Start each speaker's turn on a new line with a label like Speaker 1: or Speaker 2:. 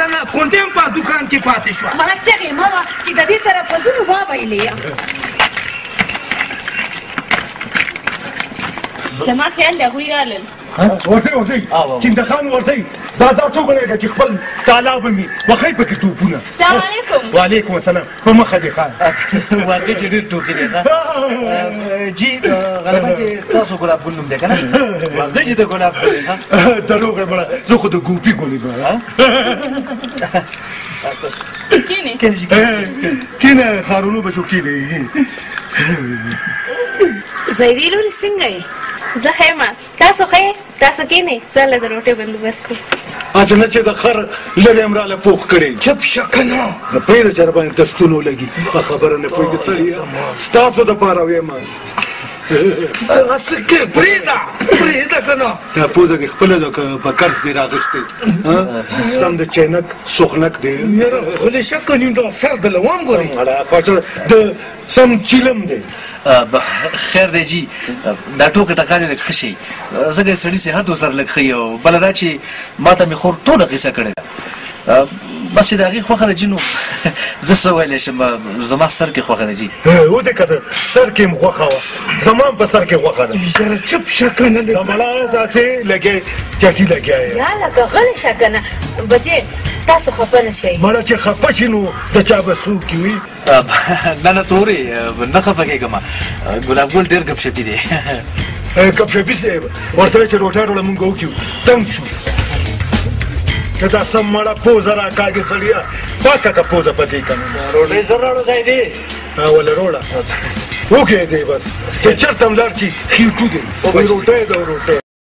Speaker 1: نه کونډه هم په دوکان کې پاتې شوه
Speaker 2: ما چغې مه وه چې د دې طرف وزونو وابایلې
Speaker 3: زما خیال د هغوی رالل
Speaker 4: ورځئ چندخان ورځئ دا څوک لري چې خپل تالاب مې وښی پکې ټوپونه
Speaker 3: السلام علیکم
Speaker 4: وعلیکم السلام په مخه دې ښه
Speaker 5: واقع چې ډېر ټوکې دی جی غالبا چې تاسو ګلاب ګل نوم دی که نه واقع چې د ګلاب ګل دی
Speaker 4: دروغ یې مړه زه خو د ګوپي ګل یم کینه خارونو بچو کینه
Speaker 2: زیدی لورې څنګه یې
Speaker 3: زه ښه یم تاسو ښه یې تاسو کښېنئ زه له د روټۍ بندوبست کوم
Speaker 4: هسې نه چې د خر لرې هم راله پوخ کړی چپ شه که نه نو پرېږده چې راباندې دستونه ولګي په خبره نه پوهېږي سړیه ستاسو دپاره ویم
Speaker 1: دغسې کې پرېږده که نه
Speaker 4: دا پوزه دې خپله ده که په قرض دې راغښتی سم د چینک سوخنک دی
Speaker 1: یاره خولې شک نیم دا سر د لوام ګورې
Speaker 4: د سم چیلم دی
Speaker 5: خیر دی جی دا ټوکه ټکا دې لږ ښه شي ځکه سړي صحت ورسره لږ ښه او بله دا چې ما ته مې خور ټوله قصه کړې ده بس چې د هغې خوښه ده جي نو زه څه ویلی شم زما سر کې خوښه ده جي
Speaker 4: ودې کته سر کې م خوښه وه زما هم په سر کې خوښه ده
Speaker 1: یاره چپ شه که نه
Speaker 4: د ملا داسې لګې چټي لګیا یې
Speaker 2: یا لکه غلی شه که نه بچې تاسو خفه نه شئ
Speaker 4: مړه چې خفه شي نو د چا به څوک وي
Speaker 5: نه نه تورې نه خفه کېږم ګلاب ګل ډېر ګپ شپي دی
Speaker 4: ګپ شپي صاحب ورته وایي چې روټۍ راوړه مونږ وکړو تنګ شو که دا سم مړه پوزه راکاږي سړیه پاکه که پوزه په دې که نه
Speaker 5: روټۍ زر راوړو ځای دی
Speaker 4: ولې روړه وکړې دی بس چې چېرته هم لاړ شي خېټو دی روټۍ ده روټۍ